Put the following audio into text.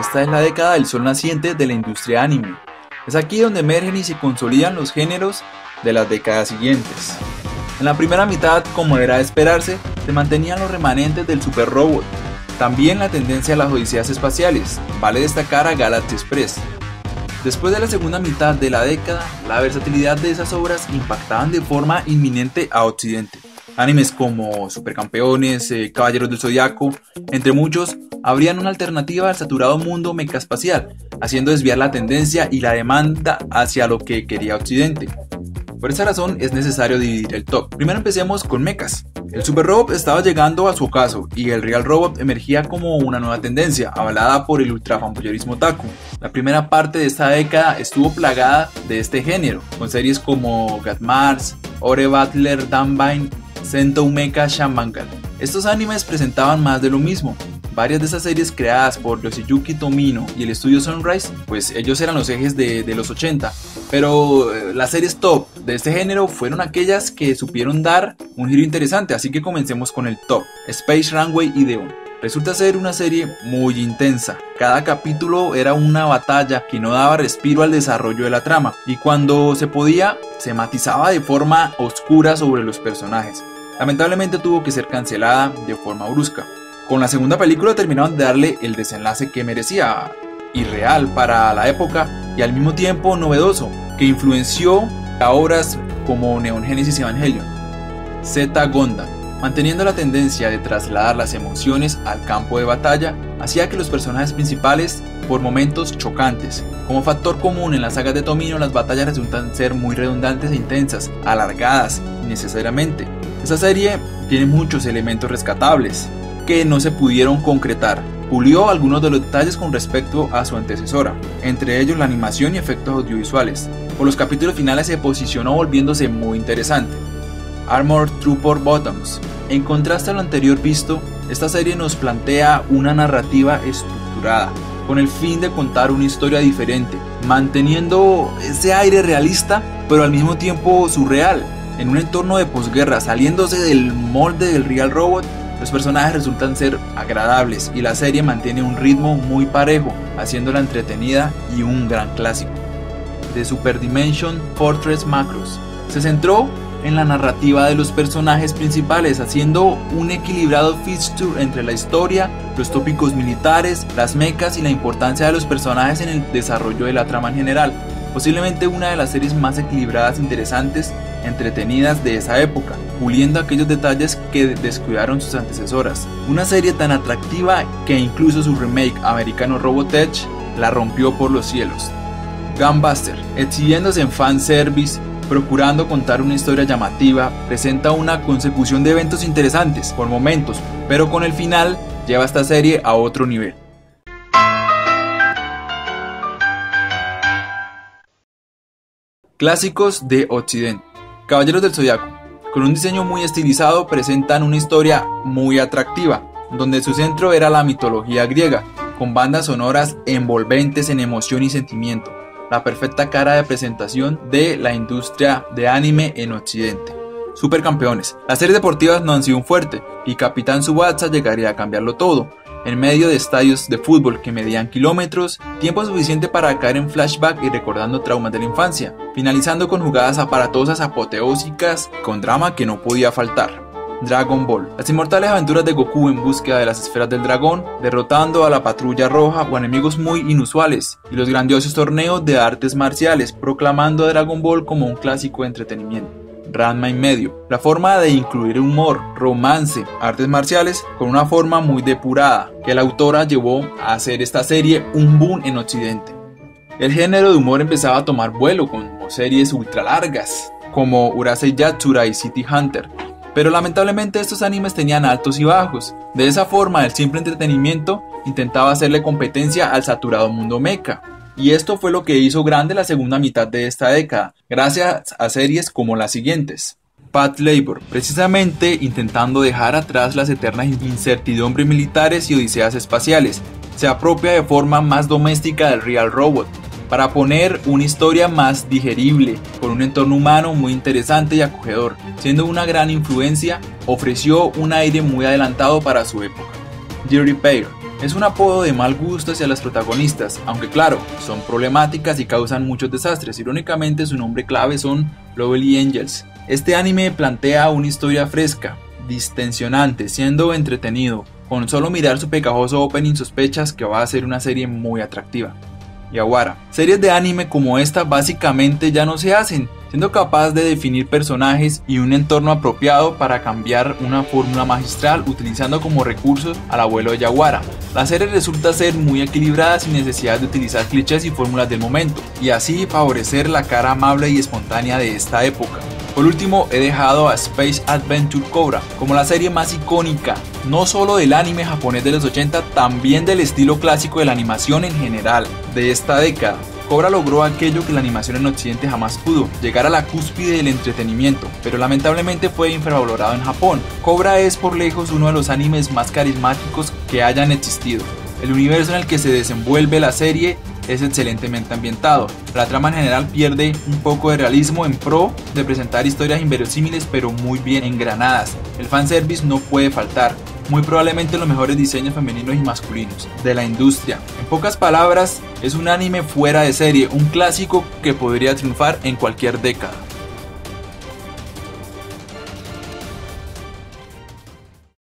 Esta es la década del sol naciente de la industria anime. Es aquí donde emergen y se consolidan los géneros de las décadas siguientes. En la primera mitad, como era de esperarse, se mantenían los remanentes del Super Robot. También la tendencia a las odiseas espaciales, vale destacar a Galaxy Express. Después de la segunda mitad de la década, la versatilidad de esas obras impactaban de forma inminente a Occidente. Animes como Supercampeones, Caballeros del Zodiaco, entre muchos, abrían una alternativa al saturado mundo mecaespacial, haciendo desviar la tendencia y la demanda hacia lo que quería Occidente. Por esa razón es necesario dividir el top. Primero empecemos con mechas. El Super Robot estaba llegando a su ocaso y el Real Robot emergía como una nueva tendencia, avalada por el ultrafanboyerismo otaku. La primera parte de esta década estuvo plagada de este género, con series como Gat Mars, Ore Battler Danbine, Sentou Mecha Shamangal. Estos animes presentaban más de lo mismo. Varias de esas series creadas por Yoshiyuki Tomino y el estudio Sunrise, pues ellos eran los ejes de los 80, pero las series top de este género fueron aquellas que supieron dar un giro interesante, así que comencemos con el top. Space Runway Ideon. Resulta ser una serie muy intensa. Cada capítulo era una batalla que no daba respiro al desarrollo de la trama, y cuando se podía, se matizaba de forma oscura sobre los personajes. Lamentablemente tuvo que ser cancelada de forma brusca. Con la segunda película terminaron de darle el desenlace que merecía, irreal para la época y al mismo tiempo novedoso, que influenció a obras como Neon Genesis Evangelion. Z Gundam, manteniendo la tendencia de trasladar las emociones al campo de batalla, hacía que los personajes principales por momentos chocantes. Como factor común en las sagas de Tomino, las batallas resultan ser muy redundantes e intensas, alargadas innecesariamente. Esta serie tiene muchos elementos rescatables que no se pudieron concretar. Pulió algunos de los detalles con respecto a su antecesora, entre ellos la animación y efectos audiovisuales. Por los capítulos finales se posicionó volviéndose muy interesante. Armored Trooper Bottoms. En contraste a lo anterior visto, esta serie nos plantea una narrativa estructurada, con el fin de contar una historia diferente, manteniendo ese aire realista, pero al mismo tiempo surreal. En un entorno de posguerra, saliéndose del molde del Real Robot, los personajes resultan ser agradables y la serie mantiene un ritmo muy parejo, haciéndola entretenida y un gran clásico. The Super Dimension Fortress Macross. Se centró en la narrativa de los personajes principales, haciendo un equilibrado feature entre la historia, los tópicos militares, las mechas y la importancia de los personajes en el desarrollo de la trama en general. Posiblemente una de las series más equilibradas, interesantes, entretenidas de esa época, puliendo aquellos detalles que descuidaron sus antecesoras. Una serie tan atractiva que incluso su remake americano Robotech la rompió por los cielos. Gunbuster, exhibiéndose en fanservice, procurando contar una historia llamativa, presenta una consecución de eventos interesantes por momentos, pero con el final lleva esta serie a otro nivel. Clásicos de Occidente. Caballeros del Zodiaco, con un diseño muy estilizado, presentan una historia muy atractiva, donde su centro era la mitología griega, con bandas sonoras envolventes en emoción y sentimiento, la perfecta cara de presentación de la industria de anime en Occidente. Supercampeones. Las series deportivas no han sido un fuerte, y Capitán Tsubasa llegaría a cambiarlo todo. En medio de estadios de fútbol que medían kilómetros, tiempo suficiente para caer en flashback y recordando traumas de la infancia, finalizando con jugadas aparatosas apoteósicas con drama que no podía faltar. Dragon Ball. Las inmortales aventuras de Goku en búsqueda de las esferas del dragón, derrotando a la Patrulla Roja o enemigos muy inusuales, y los grandiosos torneos de artes marciales, proclamando a Dragon Ball como un clásico de entretenimiento. Ranma y medio. La forma de incluir humor, romance, artes marciales con una forma muy depurada, que la autora llevó a hacer esta serie un boom en Occidente. El género de humor empezaba a tomar vuelo con series ultra largas, como Urasei Yatsura y City Hunter, pero lamentablemente estos animes tenían altos y bajos. De esa forma, el simple entretenimiento intentaba hacerle competencia al saturado mundo mecha. Y esto fue lo que hizo grande la segunda mitad de esta década, gracias a series como las siguientes. Path Labor, precisamente intentando dejar atrás las eternas incertidumbres militares y odiseas espaciales, se apropia de forma más doméstica del Real Robot, para poner una historia más digerible, con un entorno humano muy interesante y acogedor. Siendo una gran influencia, ofreció un aire muy adelantado para su época. The Repair. Es un apodo de mal gusto hacia las protagonistas, aunque claro, son problemáticas y causan muchos desastres. Irónicamente su nombre clave son Lovely Angels. Este anime plantea una historia fresca, distensionante, siendo entretenido. Con solo mirar su pegajoso opening sospechas que va a ser una serie muy atractiva. Yawara. Series de anime como esta básicamente ya no se hacen, siendo capaz de definir personajes y un entorno apropiado para cambiar una fórmula magistral utilizando como recursos al abuelo de Yawara. La serie resulta ser muy equilibrada sin necesidad de utilizar clichés y fórmulas del momento, y así favorecer la cara amable y espontánea de esta época. Por último, he dejado a Space Adventure Cobra como la serie más icónica, no solo del anime japonés de los 80, también del estilo clásico de la animación en general de esta década. Cobra logró aquello que la animación en Occidente jamás pudo, llegar a la cúspide del entretenimiento, pero lamentablemente fue infravalorado en Japón. Cobra es por lejos uno de los animes más carismáticos que hayan existido. El universo en el que se desenvuelve la serie es excelentemente ambientado. La trama en general pierde un poco de realismo en pro de presentar historias inverosímiles pero muy bien engranadas. El fanservice no puede faltar, muy probablemente los mejores diseños femeninos y masculinos de la industria. En pocas palabras, es un anime fuera de serie, un clásico que podría triunfar en cualquier década.